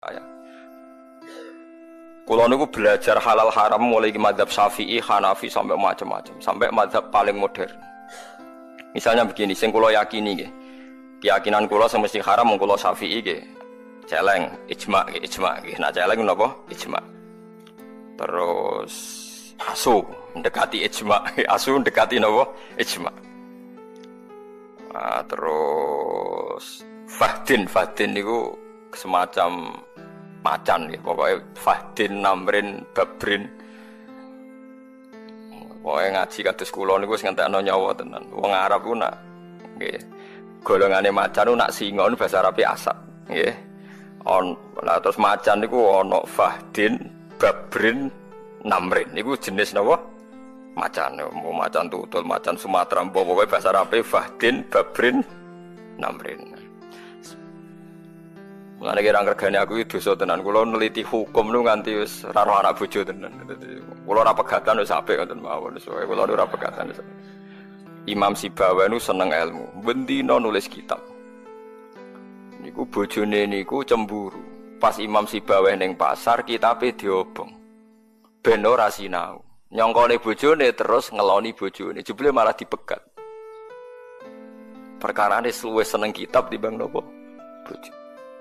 saya. Kulo niku belajar halal haram mulai ke madzhab Syafi'i, Hanafi sampai macam-macam, sampai madzhab paling modern. Misalnya begini, sing kulo yakini nggih. Keyakinan kulo semesti haram mung kulo Syafi'i nggih. Celeng, ijma nggih. Nah celeng napa? Ijma. Terus asu mendekati ijma, asu mendekati napa? Ijma. Nah, terus fahdin niku semacam macan ya, pokoknya fahdin, namrin, babrin. Pokoknya ngaji kados kula niku wis ngentekno nyawa tenan. Wong Arab ku nak nggih golongane macan ku nak singa niku bahasa Arabe asad, nggih. Lah terus macan niku ana fahdin, babrin, namrin. Niku jenis napa? Macan. Mau macan tutul, macan Sumatera, pokoknya bahasa Arabe fahdin, babrin, namrin. Mulane kira regane aku iki dosa tenan. Kula neliti hukum nu nganti wis ora ono anak bojo tenan. Kula ora pegatan wis apik ngoten mawon. Kula ora pegatan. Imam Sibawa nu seneng ilmu. Bendina nulis kitab. Niku bojone niku cemburu. Pas Imam Sibawa ning pasar kitabe diobong. Ben ora sinau. Nyongkone bojone terus ngeloni bojone. Jebule malah dipegat. Perkarane luwih seneng kitab timbang napa? Bojo.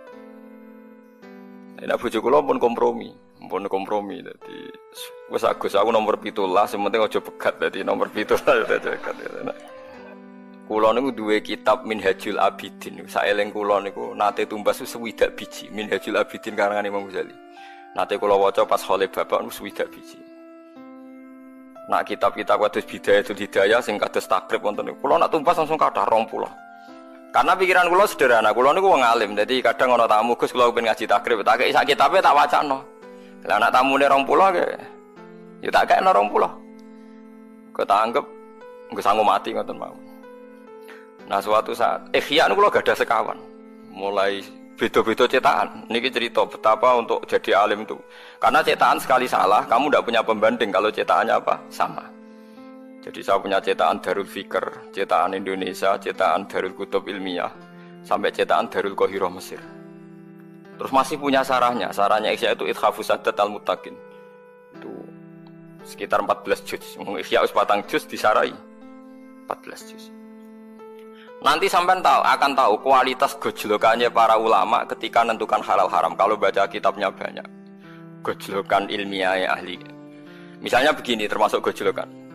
Nek bojo kula pun kompromi dadi wis Agus aku nomor 17 sing penting aja pegat dadi nomor 17 aja pegat. Kula niku duwe kitab Minhajul Abidin. Saeling kula niku nate tumbas 60 biji Minhajul Abidin karangan Imam Ghazali. Nate kula waca pas khole bapak 60 biji. Nak kitab-kitab kados Bidayatul Hidayah sing kados takrib wonten niku kula nak tumbas langsung kathah 20. Karena pikiran kula sederhana, kula niku wong alim. Dadi kadang ana tamu Gus kula pengen ngaji takrib, tak kei sak kitabe tak wacana. Lah anak tamune 20 ke. Ya tak kekno 20. Kok tak anggap engko sanggup mati ngoten mawon. Nah suatu saat Ihya niku kula gadah sekawan. Mulai beda-beda cetakan. Niki cerita betapa untuk jadi alim itu. Karena cetakan sekali salah, kamu ndak punya pembanding kalau cetakannya apa? Sama. Jadi saya punya cetakan Darul Fikr, cetakan Indonesia, cetakan Darul Kutub Ilmiah, sampai cetakan Darul Qahirah Mesir. Terus masih punya sarahnya Ihya itu Ithafus Sadat Al-Muttaqin. Itu sekitar 14 juz. Ihya us 4 juz disarai 14 juz. Nanti sampean akan tahu kualitas gojlokannya para ulama ketika menentukan halal haram kalau baca kitabnya banyak. Gojlokan ilmiah ahli. Misalnya begini termasuk gojlokan.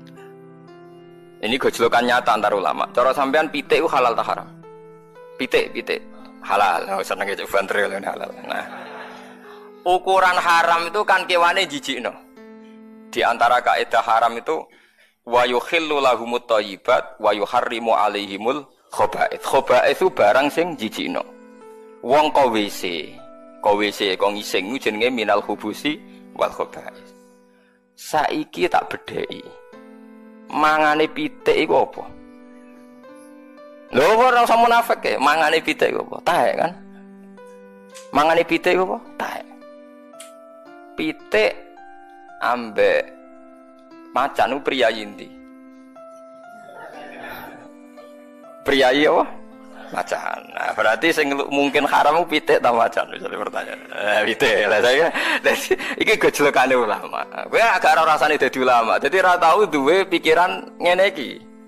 Ini gojlokan nyata antar ulama. Cara sampean pitik itu halal tak haram? Pitik halal. Oh, seneng itu bantril halal. Nah, ukuran haram itu kan kewane jijikno. Di antara kaidah haram itu wa yukhillu lahumut thayyibat wa yuharrimu alaihimul khaba'ith. Khaba'ith itu barang sing jijikno. Wong kok WC kok ngising ku jenenge minal khubusi wal khaba'ith. Saiki tak bedheki. Mangane pitik iku apa? Lho ora usah munafik e, mangane pitik iku apa? Tahe kan? Mangane pitik iku apa? Tahe. Pitik ambek macan ku priyayi endi? Priyayi apa? Macan. Nah, berarti sing mungkin haram ku pitik ta macan? Misale pertanyaan. Pitik. Lah saya iki gojlokane ulama. Kowe agak ora rasane dadi ulama. Dadi ora tau duwe pikiran ngene iki.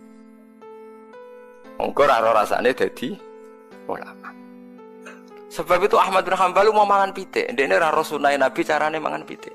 Engko ora rasane dadi ulama. Sebab itu Ahmad bin Hanbal mau mangan pitik. Ndekne ora sunah Nabi carane mangan pitik.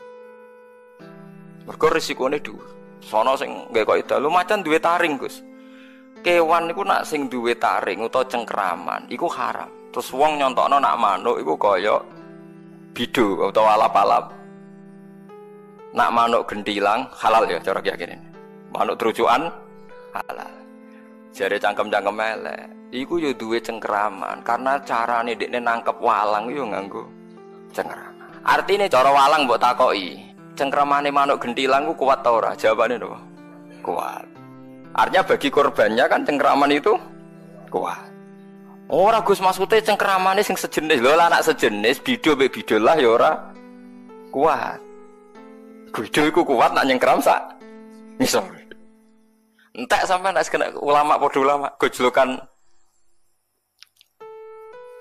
Mergo risikone dhuwur. Sono sing nggae kok itu macan duwe taring, Gus. Kewan niku nak sing duwe taring utawa cengkraman iku haram. Terus wong nyontokno nak manuk iku kaya bidu utawa alap-alap. Nak manuk gentilang halal ya cara keyakinan. Manuk trucukan halal. Jare cangkem-cangkem elek. Iku yo duwe cengkraman karena carane dekne nangkep walang yo nganggo cengkraman. Artine cara walang mbok takoki, cengkramane manuk gentilang ku kuat ta ora? Jawabane napa? Kuat. Artinya bagi korbannya kan cengkraman itu kuat. Ora Gus maksude cengkramane sing sejenis. Lho anak sejenis bido mbek bidolah ya ora kuat. Bido iku kuat nak nyengkram sak ngisor. Entek sampean nek kena ulama padha ulama gojlokan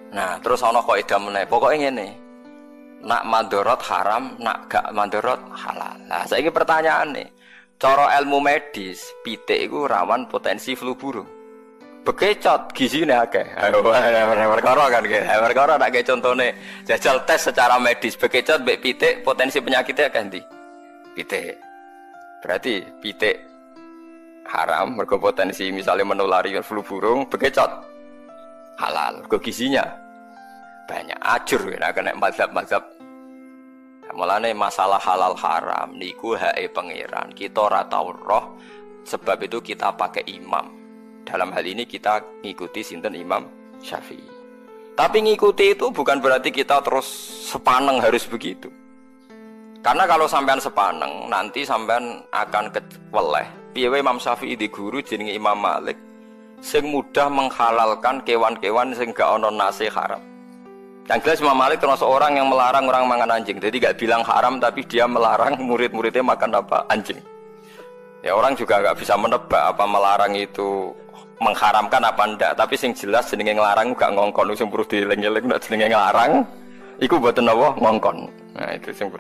Nah, terus ana kaidah meneh. Pokoke ngene. Nak mandorot haram, nak gak mandorot halal. Nah, saiki pertanyaane, cara ilmu medis, pitik iku rawan potensi flu burung. Bekecot gizine akeh. Perkara kan iki. Perkara nak contone jajal tes secara medis, bekecot mbek pitik potensi penyakitnya akeh ndi? Pitik. Berarti pitik haram mergo potensi misalnya menulari flu burung, bekecot halal. Mergo gizinya banyak ajur nek kena mazhab-mazhab. Mulane masalah halal haram niku hake pangeran. Kita ora tau roh, sebab itu kita pakai imam. Dalam hal ini kita ngikuti sinten Imam Syafi'i. Tapi ngikuti itu bukan berarti kita terus sepaneng harus begitu. Karena kalau sampean sepaneng nanti sampean akan keweleh. Piye Imam Syafi'i di guru jenenge Imam Malik sing mudah menghalalkan kewan-kewan sing gak ana nase haram. Yang jelas Imam Malik termasuk orang yang melarang orang makan anjing. Jadi gak bilang haram tapi dia melarang murid-muridnya makan apa? Anjing. Ya orang juga gak bisa menebak apa melarang itu mengharamkan apa ndak. Tapi sing jelas jenenge nglarang gak ngongkon sing perlu dieling-eling nek jenenge nglarang iku mboten apa ngongkon. Nah itu sing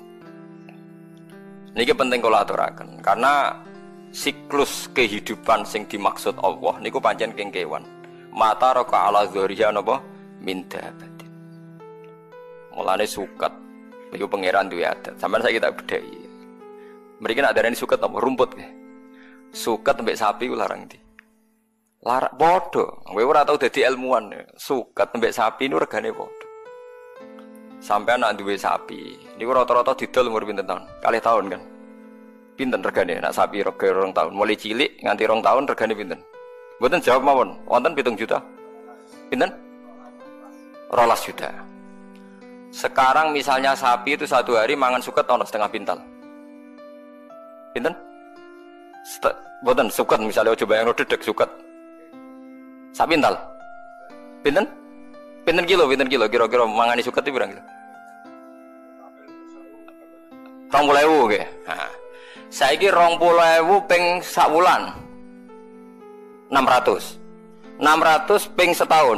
niki penting kula aturaken karena siklus kehidupan sing dimaksud Allah niku pancen keng kewan. Mata raka ala dzuriya napa minta batin. Mulane suket niku pangeran duwe adat. Sampeyan saiki tak bedheki. Mriki nek darani suket apa rumput nggih. Suket mbek sapi ku larang ndi? Larang padha. Kowe ora tau dadi ilmuwan. Suket mbek sapi niku regane padha. Sampeyan nek duwe sapi, niku rata-rata didol umur pinten taun? 2 tahun kan. Pinten regane nek sapi rega 2 tahun? Mulai cilik nganti 2 tahun regane pinten? Mboten jawab mawon. Wonten 7 juta. Pinten? 12 juta. Sekarang misalnya sapi itu 1 hari mangan suket ono setengah pintal. Pinten? Mboten suket misalnya coba yang dedek suket. Sak pintal. Pinten? Pinten kilo kira-kira mangani suket itu berapa kilo? 20.000 nggih. Nah. Saiki 20.000 ping sak wulan. 600. 600 ping setahun.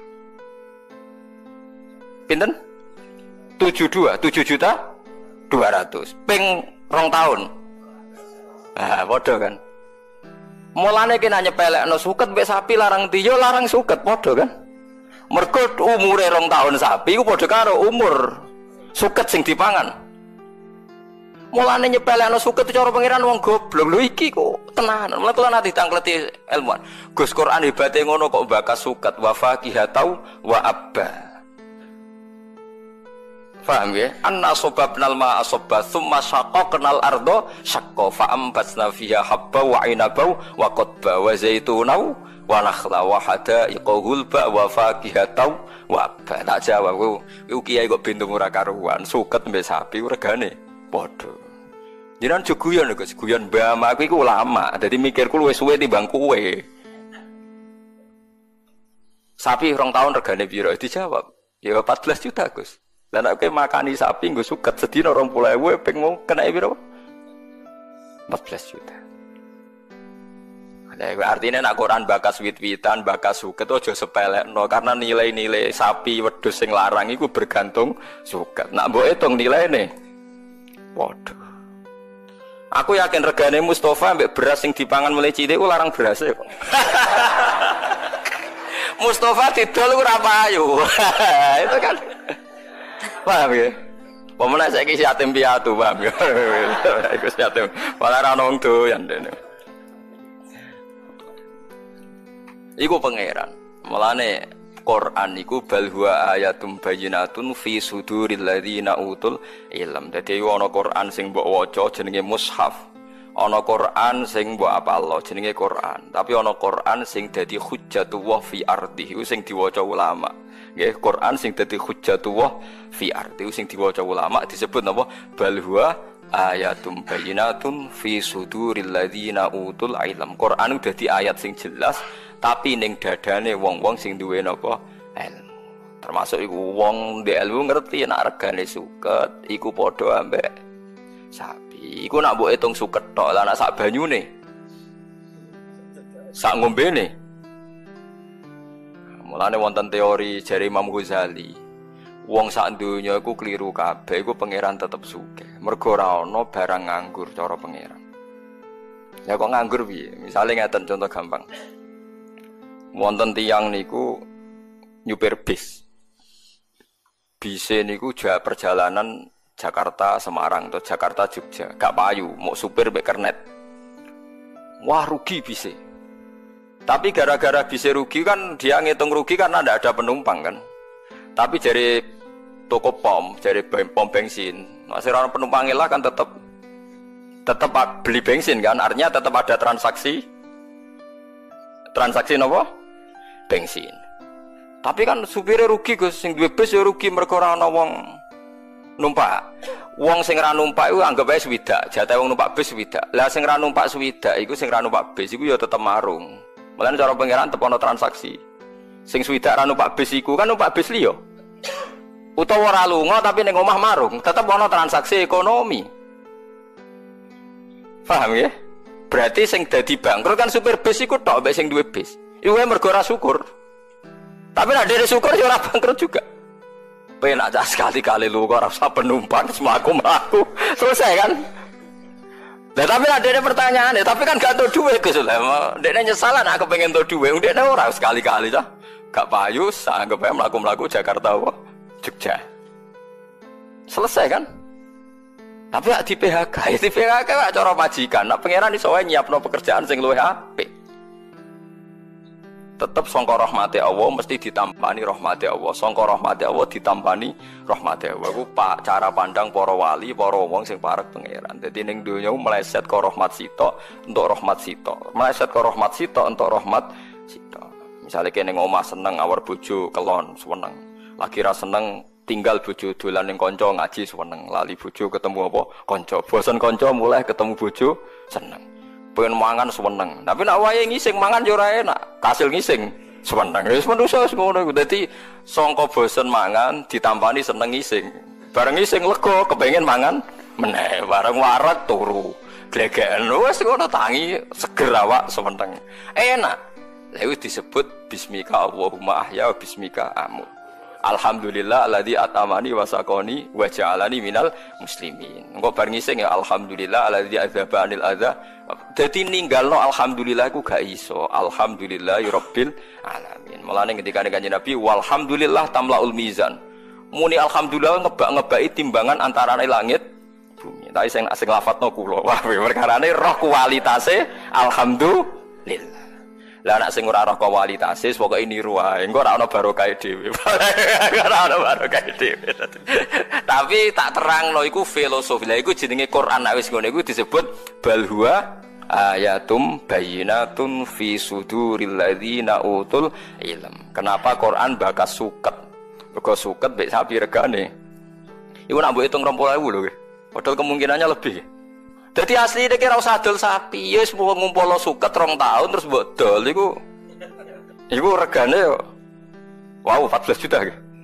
Pinten? 7 juta 200 ping 2 tahun. Nah, padha kan. Mulane kena nyepelekno suket mbek sapi larang ndi yo larang suket padha kan. Mergo umure 2 tahun sapi iku padha karo umur suket sing dipangan. Mulane nyepelekno suket cara pangeran wong goblok lho iki kok tenanan. Mulane kula nate tangkleti ilmuwan. Gus Quran hebate ngono kok bakas suket wa faqihatau wa abba. Paham ya? Anna sobabnal ma'a sobba thumma syaqaqnal ardo syaqqa fa'ambatna fiha habba wa inabau wa qadba wa zaitunau wa nakhla wa hadaiqa gulba wa faqihatau wa abba. Tak jawab ku kiai kok bintung ora karuan suket mbek sapi regane padha. Jenengan juguyon lho Gus, guyon mbah aku iku ulama. Dadi mikirku luwih suwe timbang kowe. Sapi 2 tahun regane piro? Dijawab, ya 14 juta Gus. Lah nek kowe makani sapi nggo suket sedina 20.000 ping mau kena piro? 14 juta. Nah, artinya nak Quran bakas wit-witan, bakas suket aja sepelekno karena nilai-nilai sapi wedhus sing larang iku bergantung suket. Nak mbok hitung nilaine. Waduh. Aku yakin regane Mustafa mbek beras sing dipangan mulai cilik ku larang beras kok. Mustafa didol ora payu. Itu kan. Paham ya? Pemenang saiki yatim piatu, paham ya? Iku yatim. Malah ora ono wong doyan dene. Iku pangeran. Mulane Quran iku bal huwa ayatum bayyinatun fi suduril ladzina utul ilm. Dadi ana Quran sing mbok waca jenenge mushaf. Ana Quran sing mbok apalno jenenge Quran. Tapi ana Quran sing dadi hujjatullah fi ardi, iku sing diwaca ulama. Nggih, Quran sing dadi hujjatullah fi ardi, iku sing diwaca ulama disebut napa? Bal huwa ayatum bayyinatun fi suduril ladzina utul ilm. Quran dadi ayat sing jelas tapi ning dadane wong-wong sing duwe napa ilmu. Termasuk iku wong ndek ilmu ngerti nek regane suket iku padha ambek sapi. Iku nak mbok hitung suket tok, lah nek sak banyune sak ngombene. Mulane wonten teori jari Imam Ghazali. Wong sak donya iku kliru kabeh, iku pangeran tetep sugih. Mergo ora ana barang nganggur cara pangeran. Ya kok nganggur piye? Misale ngeten contoh gampang. Wonten tiyang niku nyupir bis. Bise niku perjalanan Jakarta Semarang atau Jakarta Jogja, gak payu, mau supir mek kernet. Wah, rugi bise. Tapi gara-gara bise rugi kan dia ngitung rugi karena tidak ada penumpang kan. Tapi dari toko pom, dari pom bensin, masih orang penumpang lah kan tetap beli bensin kan, artinya tetap ada transaksi apa? Bensin. Tapi kan supirnya rugi Gus, sing duwe bis ya rugi mergo ora ana wong numpak. Wong sing ra numpak iku anggap ae swidak, jatah wong numpak bis swidak. Lah sing ra numpak swidak iku sing ra numpak bis iku ya tetep marung. Mulane cara pangeran tetep ana transaksi. Sing swidak ra numpak bis iku kan numpak bis liya. Utawa ora lunga tapi ning omah marung, tetep ana transaksi ekonomi. Paham ya? Berarti sing dadi bangkrut kan supir bis iku tok mbek sing duwe bis. Iku mergo ora syukur. Tapi nek dhewe syukur ya ora bangkrut juga. Penak aja sekali-kali lu kok ora usah penumpang mlaku-mlaku. Selesai kan? Lah tapi nek dhewe pertanyaane, tapi kan gak entuk dhuwit Gus. Lah dekne nyesal nek aku pengen entuk dhuwit, dekne ora sekali-kali ta. Gak payu, anggap ae mlaku-mlaku Jakarta apa? Jogja. Selesai kan? Tapi di PHK, ya di PHK cara majikan. Nak pangeran iso wae nyiapno pekerjaan sing luwih apik. Tetep sangka rahmati Allah mesti ditampani rahmati Allah. Sangka rahmati Allah ditampani rahmati Allah. Iku cara pandang para wali, para wong sing parek pangeran. Dadi ning donya meleset ka rahmat sitok untuk rahmat sitok. Meleset ka rahmat sitok untuk rahmat sitok. Misale kene ning omah seneng awar bojo kelon seneng. Lagi ra seneng tinggal bojo dolan ning kanca ngaji seneng. Lali bojo ketemu apa? Kanca. Bosen kanca mulai ketemu bojo seneng. Pengen mangan seneng. Tapi nek wayahe ngising mangan yo ora enak. Kasil ngising seneng. Wis manusa wis ngono iku. Dadi sangka bosen mangan ditampani seneng ngising. Bareng ngising lega kepengin mangan meneh. Bareng warak turu. Glegeken wis ngono tangi seger awak seneng. Enak. Lha wis disebut bismika Allahumma ahya wa bismika amut. Alhamdulillah alladzi atamani wa saqani wa ja'alani minal muslimin. Engko bar ngising ya alhamdulillah alladzi adzaba anil adza. Dadi ninggalno alhamdulillah iku gak iso. Alhamdulillahirabbil alamin. Mulane ketika Kanjeng Nabi walhamdulillah tamlaul mizan. Muni alhamdulillah ngebak-ngebaki timbangan antarane langit bumi. Tapi sing lafadzno kula. Wah, perkarane roh kualitase alhamdulillah. Lah nek sing ora roh kualitase pokoke niru wae. Engko ora ana barokah dhewe. Ora ana barokah dhewe. Tapi tak terangno iku filosofi. Lah iku jenenge Quran nek wis ngono iku disebut bal huwa ayatum bayyinatun fi suduril ladzina utul ilm. Kenapa Quran bakas suket? Mergo suket mek sapi regane. Iku nak mbok hitung 20.000 lho. Padahal kemungkinannya lebih. Jadi asli ini kira usah dol sapi, ya semua ngumpul suket 2 tahun terus buat dol, itu regane, wow 14 juta.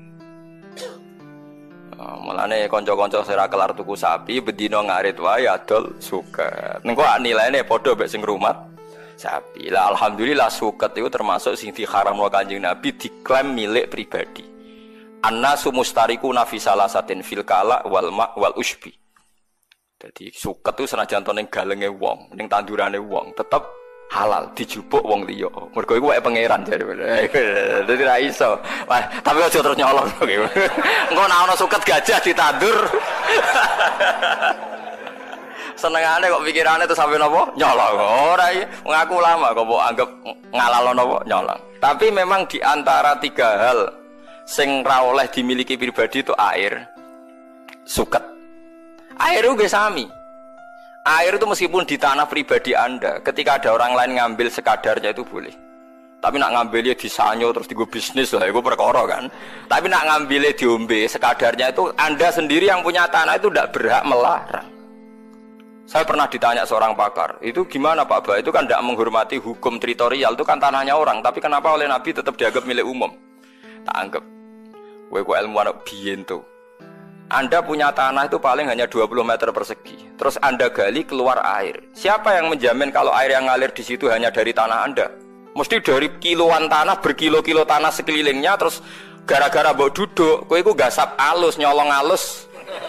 Mulane konco-konco sira kelar tuku sapi, bedino ngarit wae adol suket. Nengko nilainya podo mbek sing rumat sapi. Lah alhamdulillah suket itu termasuk sing diharamno Kanjeng Nabi diklaim milik pribadi. Annasu mustarikuna fi salasatin fil kala wal ma wal usbi. Jadi suket itu senajan to ning galenge wong, ning tandurane wong, tetep halal dijupuk wong liya. Mergo iku wae pangeran jare. Dadi ra iso. Wah, tapi aja terus nyolong kok. Engko nek ana suket gajah ditandur. Senengane kok pikirane terus sampe napa? Nyolong. Ora iki ngaku lama kok mbok anggap ngalalo napa? Nyolong. Tapi memang di antara 3 hal sing ra oleh dimiliki pribadi itu air, suket. Air itu sami. Air itu meskipun di tanah pribadi Anda, ketika ada orang lain ngambil sekadarnya itu boleh. Tapi nak ngambilnya di sanyo terus digo bisnis lah, itu perkara kan. Tapi nak ngambilnya diombe sekadarnya itu Anda sendiri yang punya tanah itu tidak berhak melarang. Saya pernah ditanya seorang pakar, itu gimana Pak Ba? Itu kan tidak menghormati hukum teritorial, itu kan tanahnya orang. Tapi kenapa oleh Nabi tetap dianggap milik umum? Tak anggap. Kowe ilmuwan biyen tuh. Anda punya tanah itu paling hanya 20 meter persegi. Terus Anda gali keluar air. Siapa yang menjamin kalau air yang ngalir di situ hanya dari tanah Anda? Mesti dari kiloan tanah, berkilo-kilo tanah sekelilingnya, terus gara-gara mbok duduk, kowe iku gasap alus, nyolong alus.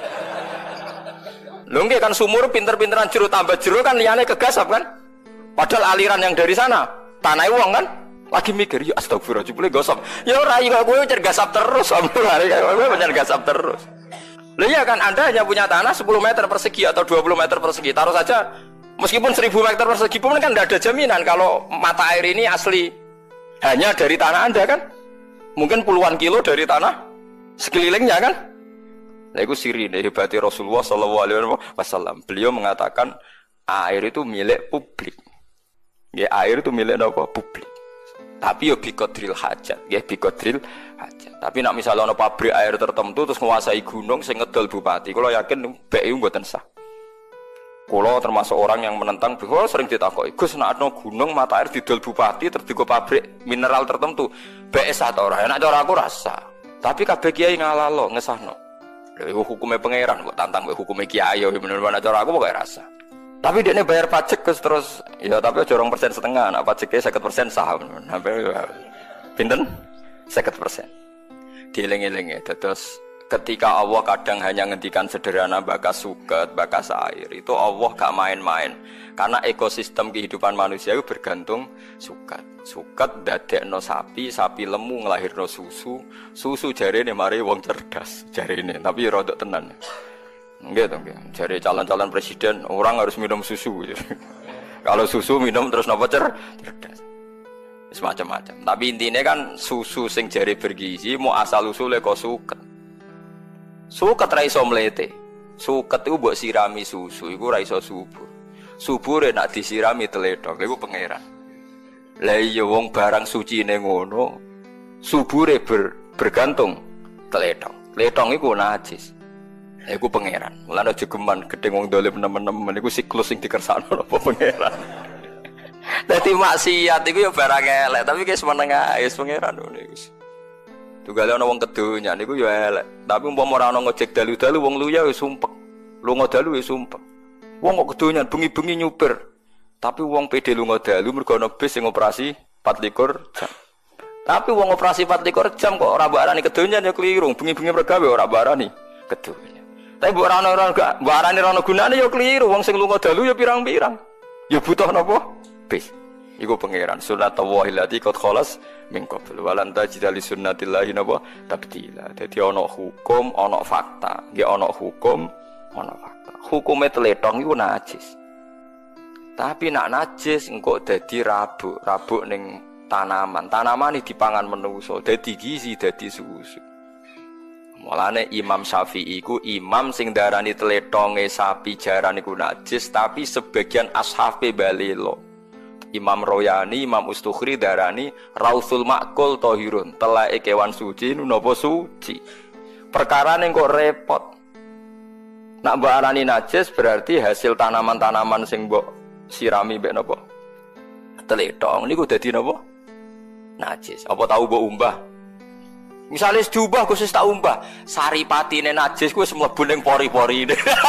Lho nggih kan sumur pinter-pinteran jero tambah jero kan liyane kegasap kan? Padahal aliran yang dari sana, tanah wong kan lagi mikir, ya astagfirullah jebule gosok. Ya ora iki kowe cer gasap terus, ambil kowe pancen gasap terus. Lha iya kan Anda hanya punya tanah 10 meter persegi atau 20 meter persegi. Taruh saja meskipun 1000 meter persegi pun kan tidak ada jaminan kalau mata air ini asli hanya dari tanah Anda kan? Mungkin puluhan kilo dari tanah sekelilingnya kan? Nah itu sirine hebati Rasulullah SAW. Beliau mengatakan air itu milik publik. Ya air itu milik apa? Publik. Tapi yo biqadril hajat, ya biqadril hajat. Tapi nak misalnya ono pabrik air tertentu terus menguasai gunung sing ngedol bupati, kalau yakin BU mboten sah. Kalau termasuk orang yang menentang, kalau sering ditakoki, Gus nak ono gunung mata air didol bupati terus digo pabrik mineral tertentu, BS atau ora? Enak cara aku rasa. Tapi kabeh kiai ngalalo ngesahno. Lha iku hukume pangeran kok tantang kowe hukume kiai yo bener-bener cara aku pokoke rasa. Tapi dia ini bayar pajak terus, ya tapi aja 2,5%, nak pajaknya 50% sah, sampai pinten 50%. Dieling-eling ya, terus ketika Allah kadang hanya ngendikan sederhana bakas suket, bakas air, itu Allah gak main-main, karena ekosistem kehidupan manusia itu bergantung suket. Suket dadekno sapi, sapi lemu ngelahirno susu, susu jarene mari wong cerdas jarene, tapi rodok tenan. Enggak dong, cari calon-calon presiden orang harus minum susu. Kalau susu minum terus nopo cerdas, semacam-macam. Tapi intinya kan susu sing jari bergizi mau asal usule kok suket. Suket raiso mlete. Suket itu buat sirami susu, itu raiso subur. Subure nak disirami teledok, itu pangeran. Lah iya wong barang suci ning ngono, subure bergantung teledok. Teledok iku najis. Iku pangeran. Mulane aja geman gedeng wong dolim nemen-nemen iku siklus sing dikersakno apa pangeran. Dadi maksiat iku ya barang elek, tapi guys menengah wis pangeran ngono iku. Tugale ana wong kedonya niku ya elek, tapi umpama ora ana ngojek dalu-dalu wong luya wis sumpek. Lunga dalu wis sumpek. Wong kok kedonyan bengi-bengi nyupir. Tapi wong PD lunga dalu mergo ana bis sing operasi 24 jam. Tapi wong operasi 24 jam kok ora mbok arani kedonyan ya keliru, bengi-bengi mergawe ora mbok arani kedonyan. Tapi mbok arani ora ana gunane ya keliru, wong sing lunga dalu ya pirang-pirang. Ya butuh napa? Bis. Iku pangeran sunnatullah allati qad khalas min qabl wa lan tajida li sunnatillahi napa tabdila. Dadi ana hukum, ana fakta. Nggih ana hukum, ana fakta. Hukume tletong iku najis. Tapi nak najis engko dadi rabuk ning tanaman. Tanaman iki dipangan manusa, dadi gizi, dadi susu. Mulane Imam Syafi'i iku imam sing darani tletonge sapi jaran iku najis, tapi sebagian ashabe balelo. Imam Royani, Imam Ustukhri darani Rausul Ma'kul Tohirun, telake kewan suci napa suci. Perkarane kok repot. Nak mbok arani najis berarti hasil tanaman-tanaman sing mbok sirami mbek napa? Tletong niku dadi napa? Najis. Apa tahu mbok umbah? Misalnya diubah khusus tak umbah, saripatine najis kuwi wis mlebu ning pori-pori.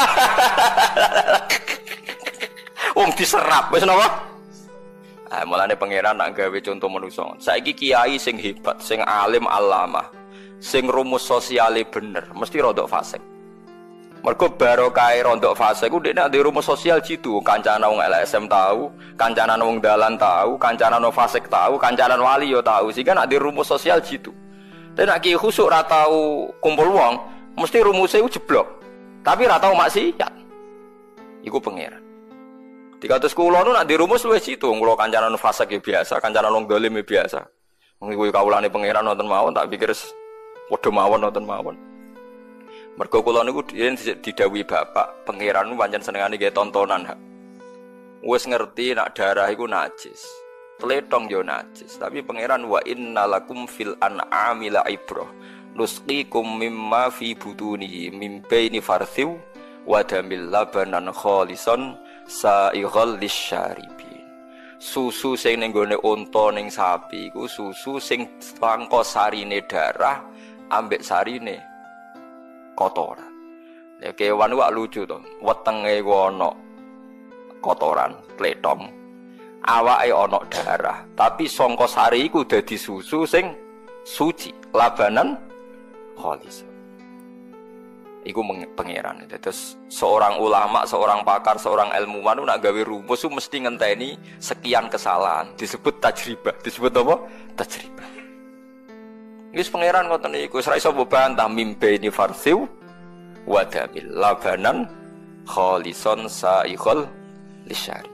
Wong diserap wis napa? Mulane pangeran nak gawe contoh manusa. Saiki kiai sing hebat, sing alim alamah, sing rumus sosiale bener, mesti rodok fasik. Mergo barokah rodok fasik ku dekne ndek rumus sosial jitu, kancane wong LSM tahu, kancane wong dalan tahu, kancane wong fasik tahu, kancane wali yo tahu. Sehingga nak ndek rumus sosial jitu. Tapi nak ki khusuk ra tau kumpul wong, mesti rumusé ku jeblok. Tapi ra tau maksiat. Iku pangeran. Dikatus kula nu nak dirumus wis situ, kula kancanan fasik ya biasa, kancanan wong dolim ya biasa. Wong kuwi kawulane pangeran wonten mawon, tak pikir padha mawon wonten mawon. Mergo kula niku didhawuhi bapak, pangeran pancen senengane nggih tontonan. Wis ngerti nak darah iku najis. Tletong yo najis, tapi pangeran wa innalakum fil an'ami la ibrah. Nusqikum mimma fi butunihi mim baini farthiw wa damil labanan khalisan sa'ighal lisyaribin. Susu sing ning gone unta ning sapi iku susu sing sangka sarine darah ambek sarine kotoran. Ya kewan ku lucu to, wetenge ku ana kotoran, tletong. awake ana darah, tapi sangka sari iku dadi susu sing suci, labanan khalis. Iku pangeran. Terus seorang ulama, seorang pakar, seorang ilmuwan nak gawe rumus itu mesti ngenteni sekian kesalahan. Disebut tajribah. Disebut apa? Tajribah. Wis pangeran ngoten niku, ora iso bantah mimbaini farsiu wa damil labanan khalison saikhul lisyari.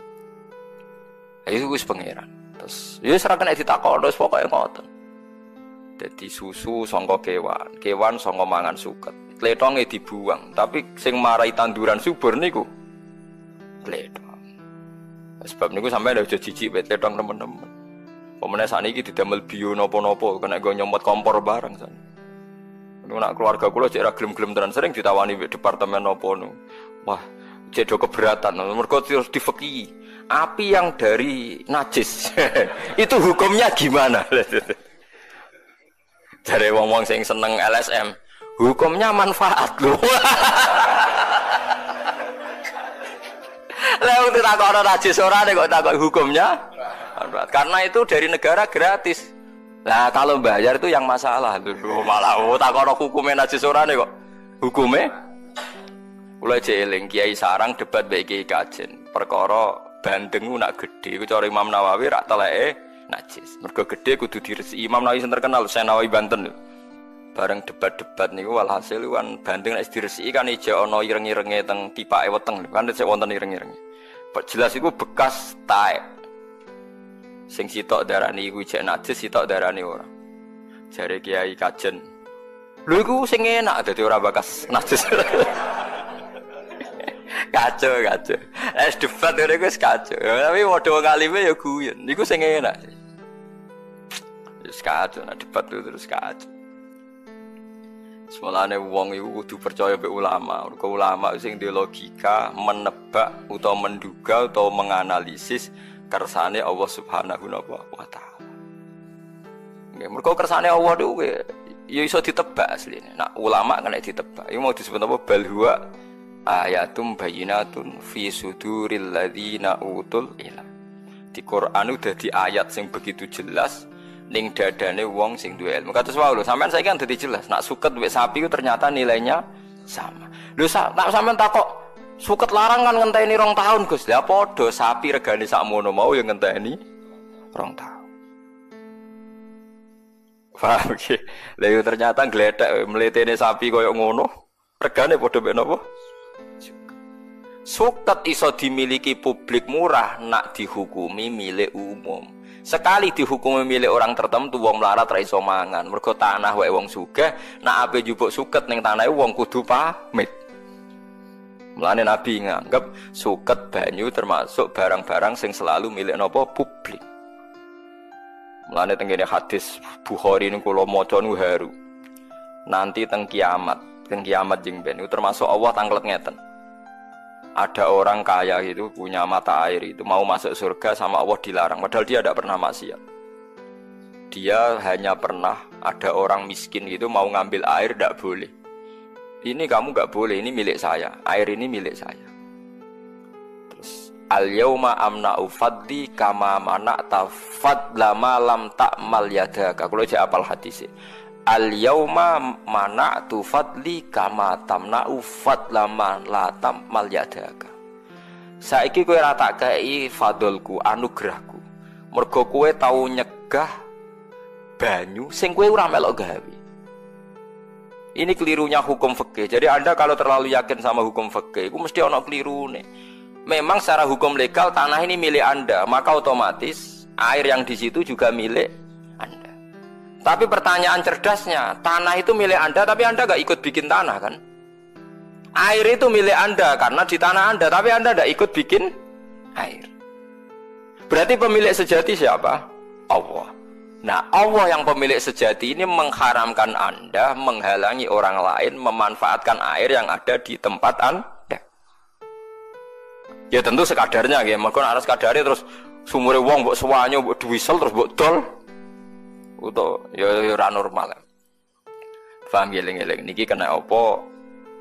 Itu wis pangeran. Terus ya ora kena ditakon terus pokoke ngoten. Dadi susu sangka kewan, kewan sangka mangan suket. Tletonge dibuang, tapi sing marai tanduran subur niku tletong. Sebab niku sampeyan aja jijik wet tletong temen-temen. Pemene sakniki didamel bio napa-napa kena go nyomot kompor bareng san. Niku nak keluarga kula cek ra gelem-gelem tenan sering ditawani wek departemen napa nu. Wah, cek do keberatan. Mergo terus difeki. Api yang dari najis. Itu hukumnya gimana? Jare wong-wong sing seneng LSM, hukumnya manfaat lho. Lah wong ditakoni najis ora nek kok takon hukumnya manfaat. Karena itu dari negara gratis. Lah kalau bayar itu yang masalah. Malah takon hukumnya najis ora nek kok hukume. Kula jeeling Kiai Sarang debat mbek Kiai Kajen. Perkara bandengku nak gedhe ku cara Imam Nawawi rak teleke najis. Mergo gedhe kudu diresiki. Imam Nawawi sing terkenal Senawawi Banten lho. Bareng debat-debat niku walhasil kan bandeng nek diresiki kan ijo ana ireng-irenge teng tipake weteng kan sik wonten ireng-irenge. Jelas iku bekas taek. Sing sitok darani iku jek najis, sitok darani ora. Jare Kiai Kajen. Lho iku sing enak dadi ora bekas najis. Kacau. Es debat ngene iku wis kacau. Tapi modho ngalime ya guyon. Niku sing enak. Wis kacau nek debat terus kacau. Semolane wong iku kudu percaya mbek ulama. Mergo ulama sing duwe logika, menebak utawa menduga utawa menganalisis kersane Allah Subhanahu wa taala. Nggih, mergo kersane Allah niku ya iso ditebak asline. Nak ulama kena ditebak. Iku mau disebut apa balhuwa ayatum bayyinatun fi suduril ladzina utul ilm. Di Quran udah di ayat sing begitu jelas ning dadane wong sing duwe ilmu. Kados wae lho, sampean saiki kan dadi jelas. Nak suket mbek sapi ku ternyata nilainya sama. Lho nak sampean takok suket larang kan ngenteni 2 tahun, Gus. Lah padha sapi regane sakmono mau ya ngenteni 2 tahun. Paham iki? Lah yo ternyata gledek mletene sapi koyo ngono. Regane padha mek napa? Suket iso dimiliki publik murah nak dihukumi milik umum. Sekali dihukumi milik orang tertentu wong melarat ra iso mangan. Mergo tanah wae wong sugih, nak ape njupuk suket ning tanahe wong kudu pamit. Mulane Nabi nganggep suket banyu termasuk barang-barang sing selalu milik napa publik. Mulane tengene hadis Bukhari niku kula maca niku haru. Nanti teng kiamat jeng ben termasuk Allah tanglet ngeten. Ada orang kaya itu punya mata air itu mau masuk surga sama Allah dilarang padahal dia tidak pernah maksiat. Dia hanya pernah ada orang miskin itu mau ngambil air tidak boleh. Ini kamu nggak boleh, ini milik saya. Air ini milik saya. Terus al-yauma amna'u fadli kama mana'ta fadla ma lam ta'mal yadaka. Kalau aja apal hadisnya. Al-yauma mana'tu fadli kama tamna'u fadla ma la ta'mal yadaka. Saiki kowe ora tak kei fadolku, anugerahku. Mergo kowe tau nyegah banyu sing kowe ora melok gawe. Ini kelirunya hukum fikih. Jadi Anda kalau terlalu yakin sama hukum fikih, itu mesti ana kelirune. Memang secara hukum legal tanah ini milik Anda, maka otomatis air yang di situ juga milik Anda. Tapi pertanyaan cerdasnya, tanah itu milik Anda, tapi Anda nggak ikut bikin tanah kan? Air itu milik Anda karena di tanah Anda, tapi Anda nggak ikut bikin air. Berarti pemilik sejati siapa? Allah. Nah, Allah yang pemilik sejati ini mengharamkan Anda menghalangi orang lain memanfaatkan air yang ada di tempat Anda. Ya tentu sekadarnya, ya. Maka harus kadarnya terus sumure wong mbok sewanyo mbok duwisel terus mbok dol. Uto ya ora normal. Paham ngeling-eling niki kena apa?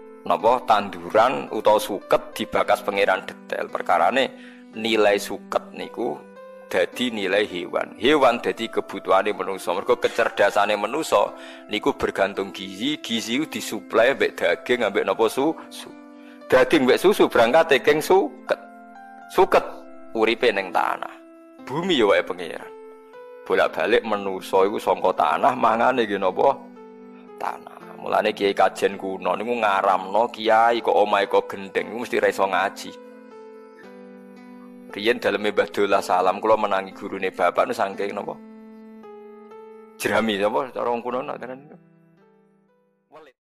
Napa tanduran utawa suket dibakas pangeran detail perkarane nilai suket niku dadi nilai hewan. Hewan dadi kebutuhane manusa. Mergo kecerdasane manusa niku bergantung gizi, gizi disuplai mbek daging ambek napa susu. Daging mbek susu berangkate keng suket. Suket uripe ning tanah. Bumi ya wae pangeran. Bolak-balik manusa iku saka tanah mangane nggih napa? Tanah. Mulane kiai kajen kuno niku ngaramno kiai kok omahe kok gendeng mesti ra iso ngaji. Riyen daleme Mbah Dolah Salam kula menangi gurune bapak nu saking napa? Jerami napa cara wong kuno tenan.